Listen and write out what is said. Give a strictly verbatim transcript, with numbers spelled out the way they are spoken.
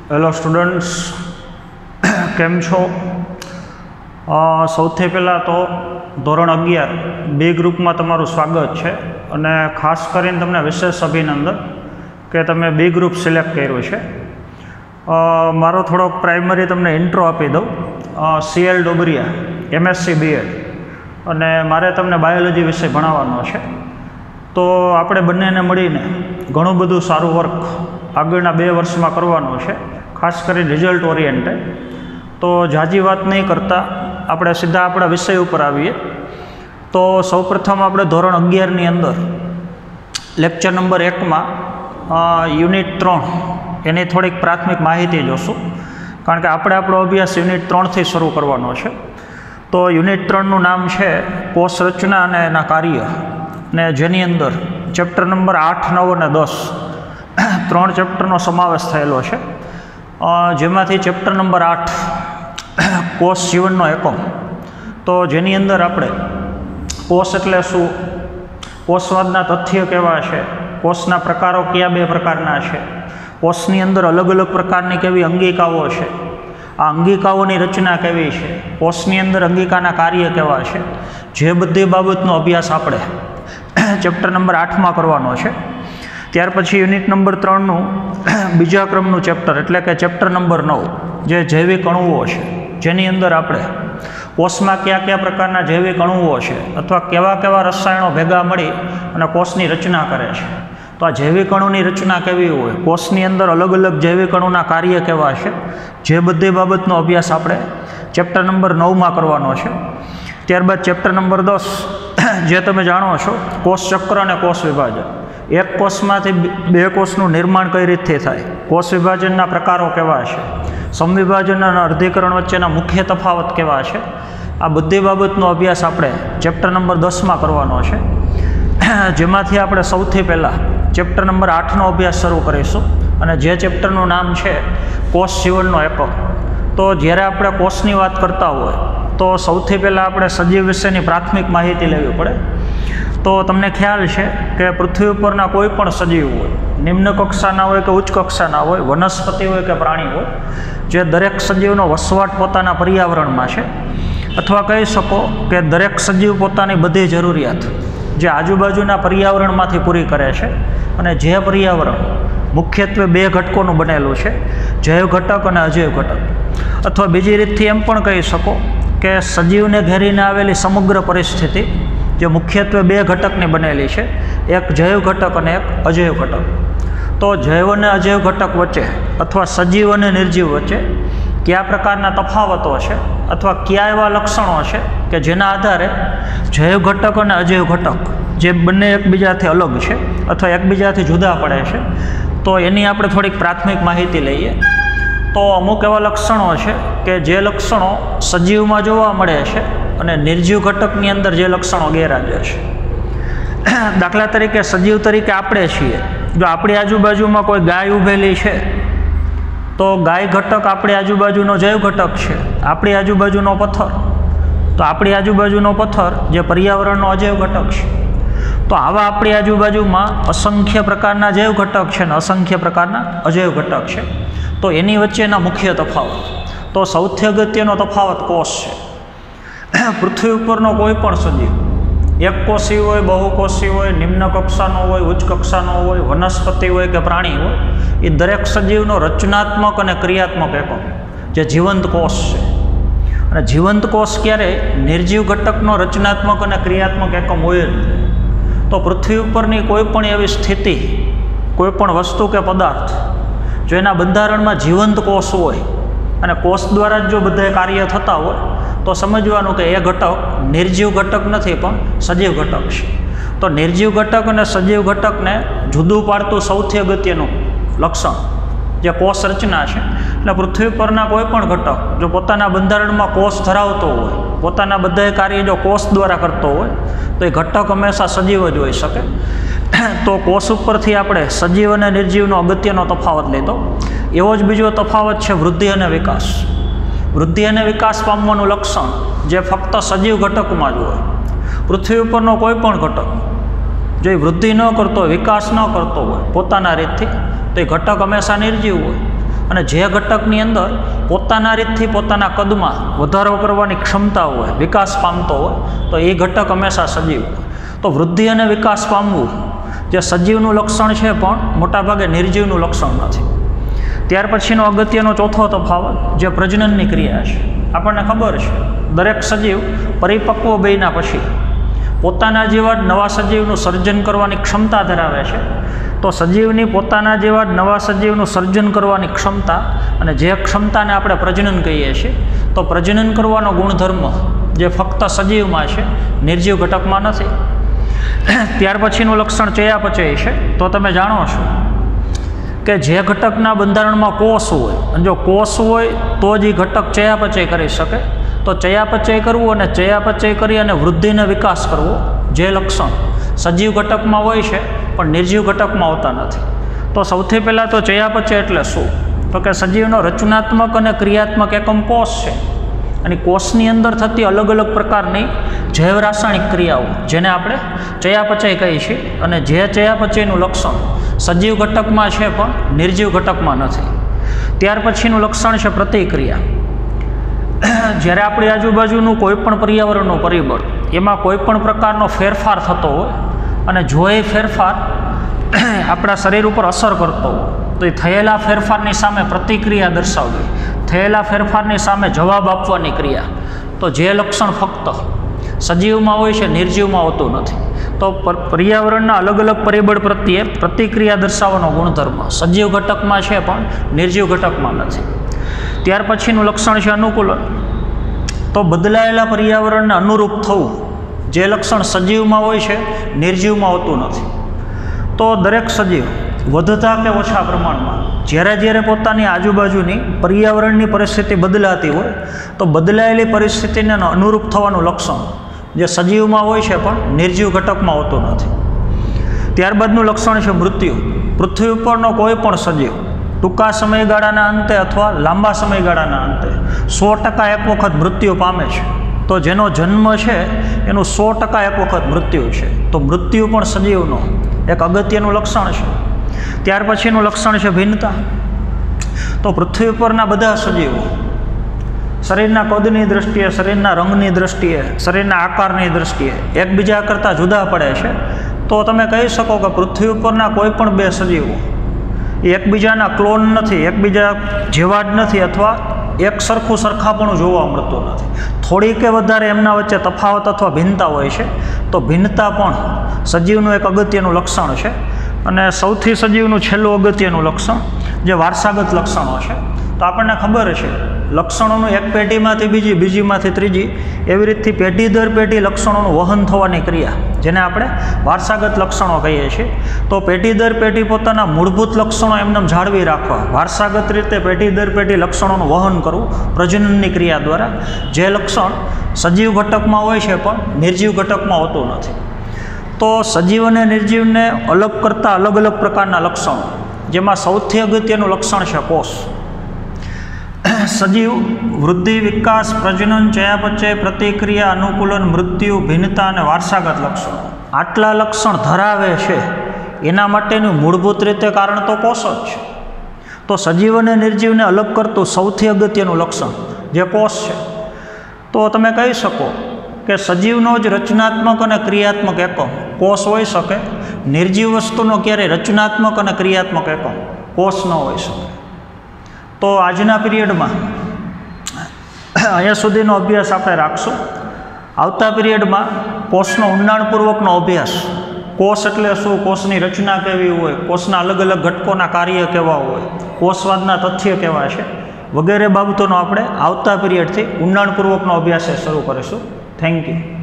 Hello students, केम छो? सौथी पहला तो धोरण अगियार बी ग्रुप में तमारू स्वागत है और खास करीने तमने विशेष अभिनंदन के तमे बी ग्रुप सिलेक्ट कर्युं छे। मारो थोड़ो प्राइमरी तमने इंट्रो आपी दऊं। C L Dobariya M S C B Ed अने मारे तमने बायोलॉजी विषय भणाववानो छे। तो आपणे बंनेने मळीने घणुं बधुं सारूं वर्क आगळना बे वर्ष में करवानुं छे, खास कर रिजल्ट ओरिएंटेड। तो जाजी बात नहीं करता આપણે सीधा अपना विषय पर आवीए। तो सौ प्रथम આપણે ધોરણ અગિયારની અંદર લેક્ચર નંબર એકમાં યુનિટ ત્રણ એની થોડીક પ્રાથમિક માહિતી જોશું, કારણ કે આપણે આપણો અભ્યાસ યુનિટ ત્રણથી શરૂ કરવાનો છે। તો યુનિટ ત્રણનું નામ છે કોષ રચના અને એના કાર્ય, ને જેની અંદર ચેપ્ટર નંબર આઠ નવ અને દસ ત્રણ ચેપ્ટરનો સમાવેશ થયેલો છે, જેમાંથી ચેપ્ટર નંબર આઠ કોષ જીવનનો એકમ। તો જેની અંદર આપણે કોષ એટલે શું, કોષવાદના તથ્ય કેવા છે, કોષના પ્રકારો કયા બે પ્રકારના છે, કોષની અંદર અલગ અલગ પ્રકારની કેવી અંગિકાઓ છે, આ અંગિકાઓની રચના કેવી છે, કોષની અંદર અંગિકાના કાર્ય કેવા છે, જે બધી બાબતનો અભ્યાસ આપણે ચેપ્ટર નંબર આઠમાં કરવાનો છે। ત્યાર પછી યુનિટ નંબર ત્રણનું બીજા ક્રમનું ચેપ્ટર એટલે કે ચેપ્ટર નંબર નવ જે જૈવિક અણુઓ છે, જેની અંદર આપણે કોષમાં કયા કયા પ્રકારના જૈવિક અણુઓ છે અથવા કેવા કેવા રસાયણો ભેગા મળી અને કોષની રચના કરે છે। તો આ જૈવિક અણુની રચના કેવી હોય, કોષની અંદર અલગ અલગ જૈવિક અણુના કાર્ય કેવા છે, જે બધી બાબતનો અભ્યાસ આપણે ચેપ્ટર નંબર નવમાં કરવાનો છે। ત્યારબાદ ચેપ્ટર નંબર દસ જે તમે જાણો છો કોષ ચક્ર અને કોષ વિભાજન। એક કોષમાંથી બે કોષનું નિર્માણ કઈ રીતથી થાય, કોષ વિભાજનના પ્રકારો કેવા છે, સમવિભાજન અને અર્ધીકરણ વચ્ચેના મુખ્ય તફાવત કેવા છે, આ બધી બાબતનો અભ્યાસ આપણે ચેપ્ટર નંબર દસમાં કરવાનો છે, જેમાંથી આપણે સૌથી પહેલાં ચેપ્ટર નંબર આઠનો અભ્યાસ શરૂ કરીશું, અને જે ચેપ્ટરનું નામ છે કોષ જીવનનો એકમ। તો જ્યારે આપણે કોષની વાત કરતા હોય તો સૌથી પહેલાં આપણે સજીવ વિશેની પ્રાથમિક માહિતી લેવી પડે। તો તમને ખ્યાલ છે કે પૃથ્વી ઉપરના કોઈ પણ સજીવ હોય, નિમ્ન કક્ષાના હોય કે ઉચ્ચ કક્ષાના હોય, વનસ્પતિ હોય કે પ્રાણી હોય, જે દરેક સજીવનો વસવાટ પોતાના પર્યાવરણમાં છે, અથવા કહી શકો કે દરેક સજીવ પોતાની બધી જરૂરિયાત જે આજુબાજુના પર્યાવરણમાંથી પૂરી કરે છે, અને જે પર્યાવરણ મુખ્યત્વે બે ઘટકોનું બનેલું છે, જૈવ ઘટક અને અજૈવ ઘટક, અથવા બીજી રીતથી એમ પણ કહી શકો કે સજીવને ઘેરીને આવેલી સમગ્ર પરિસ્થિતિ જે મુખ્યત્વે બે ઘટકની બનેલી છે, એક જૈવ ઘટક અને એક અજૈવ ઘટક। તો જૈવ અને અજૈવ ઘટક વચ્ચે અથવા સજીવ અને નિર્જીવ વચ્ચે કયા પ્રકારના તફાવતો છે અથવા કયા એવા લક્ષણો છે કે જેના આધારે જૈવ ઘટક અને અજૈવ ઘટક જે બંને એકબીજાથી અલગ છે અથવા એકબીજાથી જુદા પડે છે, તો એની આપણે થોડીક પ્રાથમિક માહિતી લઈએ। તો અમુક એવા લક્ષણો છે કે જે લક્ષણો સજીવમાં જોવા મળે છે અને નિર્જીવ ઘટકની અંદર જે લક્ષણો ગેરહાજર છે। દાખલા તરીકે સજીવ તરીકે આપણે છીએ, જો આપણી આજુબાજુમાં કોઈ ગાય ઊભેલી છે તો ગાય ઘટક આપણી આજુબાજુનો જૈવ ઘટક છે, આપણી આજુબાજુનો પથ્થર તો આપણી આજુબાજુનો પથ્થર જે પર્યાવરણનો અજૈવ ઘટક છે। તો આવા આપણી આજુબાજુમાં અસંખ્ય પ્રકારના જૈવ ઘટક છે ને અસંખ્ય પ્રકારના અજૈવ ઘટક છે। તો એની વચ્ચેના મુખ્ય તફાવત, તો સૌથી અગત્યનો તફાવત કોષ છે। પૃથ્વી ઉપરનો કોઈ પણ સજીવ એક કોષી હોય, બહુકોષી હોય, નિમ્ન કક્ષાનો હોય, ઉચ્ચ કક્ષાનો હોય, વનસ્પતિ હોય કે પ્રાણી હોય, એ દરેક સજીવનો રચનાત્મક અને ક્રિયાત્મક એકમ જે જીવંત કોષ છે। અને જીવંત કોષ ક્યારેય નિર્જીવ ઘટકનો રચનાત્મક અને ક્રિયાત્મક એકમ હોય જ નહીં। તો પૃથ્વી ઉપરની કોઈ પણ એવી સ્થિતિ, કોઈ પણ વસ્તુ કે પદાર્થ જો એના બંધારણમાં જીવંત કોષ હોય અને કોષ દ્વારા જ જો બધા કાર્ય થતા હોય તો સમજવાનું કે એ ઘટક નિર્જીવ ઘટક નથી પણ સજીવ ઘટક છે। તો નિર્જીવ ઘટક અને સજીવ ઘટકને જુદું પાડતું સૌથી અગત્યનું લક્ષણ જે કોષ રચના છે। એટલે પૃથ્વી પરના કોઈ પણ ઘટક જો પોતાના બંધારણમાં કોષ ધરાવતો હોય, પોતાના બધા કાર્ય જો કોષ દ્વારા કરતો હોય તો એ ઘટક હંમેશા સજીવ જ હોઈ શકે। તો કોષ ઉપરથી આપણે સજીવ અને નિર્જીવનો અગત્યનો તફાવત લીધો। એવો જ બીજો તફાવત છે વૃદ્ધિ અને વિકાસ। વૃદ્ધિ અને વિકાસ પામવાનું લક્ષણ જે ફક્ત સજીવ ઘટકમાં જ હોય। પૃથ્વી ઉપરનો કોઈ પણ ઘટક જો એ વૃદ્ધિ ન કરતો હોય, વિકાસ ન કરતો હોય પોતાના રીતથી, તો એ ઘટક હંમેશા નિર્જીવ હોય। અને જે ઘટકની અંદર પોતાના રીતથી પોતાના કદમાં વધારો કરવાની ક્ષમતા હોય, વિકાસ પામતો હોય, તો એ ઘટક હંમેશા સજીવ હોય. તો વૃદ્ધિ અને વિકાસ પામવું જે સજીવનું લક્ષણ છે પણ મોટાભાગે નિર્જીવનું લક્ષણ નથી. ત્યાર પછીનો અગત્યનો ચોથો તફાવત જે પ્રજનનની ક્રિયા છે. આપણને ખબર છે દરેક સજીવ પરિપક્વ બન્યા પછી પોતાના જેવા જ નવા સજીવનું સર્જન કરવાની ક્ષમતા ધરાવે છે. તો સજીવની પોતાના જેવા જ નવા સજીવનું સર્જન કરવાની ક્ષમતા, અને જે ક્ષમતાને આપણે પ્રજનન કહીએ છીએ, તો પ્રજનન કરવાનો ગુણધર્મ જે ફક્ત સજીવમાં છે, નિર્જીવ ઘટકમાં નથી. ત્યાર પછીનું લક્ષણ ચયાપચય છે. તો તમે જાણો છો કે જે ઘટકના બંધારણમાં કોષ હોય, અને જો કોષ હોય તો જ એ ઘટક ચયાપચય કરી શકે. તો ચયાપચય કરવું અને ચયાપચય કરી અને વૃદ્ધિને વિકાસ કરવો જે લક્ષણ સજીવ ઘટકમાં હોય છે પણ નિર્જીવ ઘટકમાં હોતા નથી. તો સૌથી પહેલાં તો ચયાપચય એટલે શું? તો કે સજીવનો રચનાત્મક અને ક્રિયાત્મક એકમ કોષ છે. અને કોષની અંદર થતી અલગ અલગ પ્રકારની જૈવ રાસાયણિક ક્રિયાઓ જેને આપણે ચયાપચય કહીએ છીએ, અને જે ચયાપચયનું લક્ષણ સજીવ ઘટકમાં છે પણ નિર્જીવ ઘટકમાં નથી. ત્યાર પછીનું લક્ષણ છે પ્રતિક્રિયા. જ્યારે આપણી આજુબાજુનું કોઈપણ પર્યાવરણનું પરિબળ એમાં કોઈપણ પ્રકારનો ફેરફાર થતો હોય, અને જો એ ફેરફાર આપણા શરીર ઉપર અસર કરતો હોય, તો એ થયેલા ફેરફારની સામે પ્રતિક્રિયા દર્શાવવી, થયેલા ફેરફારની સામે જવાબ આપવાની ક્રિયા. તો જે લક્ષણ ફક્ત સજીવમાં હોય છે, નિર્જીવમાં હોતું નથી. તો પર્યાવરણના અલગ અલગ પરિબળ પ્રત્યે પ્રતિક્રિયા દર્શાવવાનો ગુણધર્મ સજીવ ઘટકમાં છે પણ નિર્જીવ ઘટકમાં નથી. ત્યાર પછીનું લક્ષણ છે અનુકૂલન. તો બદલાયેલા પર્યાવરણને અનુરૂપ થવું જે લક્ષણ સજીવમાં હોય છે, નિર્જીવમાં હોતું નથી. તો દરેક સજીવ વધતા કે ઓછા પ્રમાણમાં જ્યારે જ્યારે પોતાની આજુબાજુની પર્યાવરણની પરિસ્થિતિ બદલાતી હોય, તો બદલાયેલી પરિસ્થિતિને અનુરૂપ થવાનું લક્ષણ જે સજીવમાં હોય છે પણ નિર્જીવ ઘટકમાં હોતું નથી. ત્યારબાદનું લક્ષણ છે મૃત્યુ. પૃથ્વી ઉપરનો કોઈ પણ સજીવ ટૂંકા સમયગાળાના અંતે અથવા લાંબા સમયગાળાના અંતે સો ટકા એક વખત મૃત્યુ પામે છે. તો જેનો જન્મ છે એનું સો ટકા એક વખત મૃત્યુ છે. તો મૃત્યુ પણ સજીવનો એક અગત્યનું લક્ષણ છે. ત્યાર પછીનું લક્ષણ છે ભિન્નતા. તો પૃથ્વી ઉપરના બધા સજીવો શરીરના કદની દૃષ્ટિએ, શરીરના રંગની દૃષ્ટિએ, શરીરના આકારની દૃષ્ટિએ એકબીજા કરતાં જુદા પડે છે. તો તમે કહી શકો કે પૃથ્વી ઉપરના કોઈ પણ બે સજીવો એ એકબીજાના ક્લોન નથી, એકબીજા જેવા જ નથી, અથવા એક સરખું સરખાપણું જોવા મળતું નથી. થોડી કે વધારે એમના વચ્ચે તફાવત અથવા ભિન્નતા હોય છે. તો ભિન્નતા પણ સજીવનું એક અગત્યનું લક્ષણ છે. અને સૌથી સજીવનું છેલ્લું અગત્યનું લક્ષણ જે વારસાગત લક્ષણો છે. તો આપણને ખબર છે લક્ષણોનું એક પેઢીમાંથી બીજી, બીજીમાંથી ત્રીજી, એવી રીતથી પેઢી દર પેઢી લક્ષણોનું વહન થવાની ક્રિયા જેને આપણે વારસાગત લક્ષણો કહીએ છીએ. તો પેઢી દર પેઢી પોતાના મૂળભૂત લક્ષણો એમને જાળવી રાખવા, વારસાગત રીતે પેઢી દર પેઢી લક્ષણોનું વહન કરવું પ્રજનનની ક્રિયા દ્વારા, જે લક્ષણ સજીવ ઘટકમાં હોય છે પણ નિર્જીવ ઘટકમાં હોતું નથી. તો સજીવ અને નિર્જીવને અલગ કરતા અલગ અલગ પ્રકારના લક્ષણો, જેમાં સૌથી અગત્યનું લક્ષણ છે કોષ. સજીવ વૃદ્ધિ, વિકાસ, પ્રજનન, ચયાપચય, પ્રતિક્રિયા, અનુકૂલન, મૃત્યુ, ભિન્નતા અને વારસાગત લક્ષણો આટલા લક્ષણ ધરાવે છે. એના માટેનું મૂળભૂત રીતે કારણ તો કોષ જ છે. તો સજીવ અને નિર્જીવને અલગ કરતું સૌથી અગત્યનું લક્ષણ જે કોષ છે. તો તમે કહી શકો કે સજીવનો જ રચનાત્મક અને ક્રિયાત્મક એકમ કોષ હોઈ શકે, નિર્જીવ વસ્તુનો ક્યારેય રચનાત્મક અને ક્રિયાત્મક એકમ કોષ ન હોઈ શકે. તો આજના પીરિયડમાં અહીંયા સુધીનો અભ્યાસ આપણે રાખશું. આવતા પીરિયડમાં કોષનો ઊંડાણપૂર્વકનો અભ્યાસ, કોષ એટલે શું, કોષની રચના કેવી હોય, કોષના અલગ અલગ ઘટકોના કાર્ય કેવા હોય, કોષવાદના તથ્ય કેવા છે, વગેરે બાબતોનો આપણે આવતા પીરિયડથી ઊંડાણપૂર્વકનો અભ્યાસ શરૂ કરીશું. Thank you.